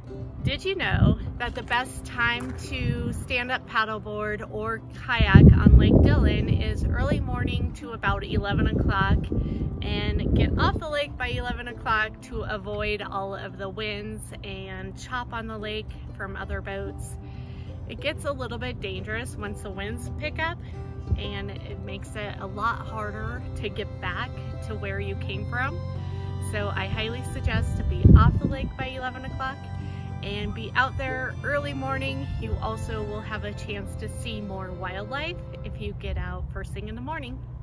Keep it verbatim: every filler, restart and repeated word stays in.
Did you know that the best time to stand up paddleboard or kayak on Lake Dillon is early morning to about eleven o'clock, and get off the lake by eleven o'clock to avoid all of the winds and chop on the lake from other boats. It gets a little bit dangerous once the winds pick up, and it makes it a lot harder to get back to where you came from. So I highly suggest to be off the lake by eleven o'clock and be out there early morning. You also will have a chance to see more wildlife if you get out first thing in the morning.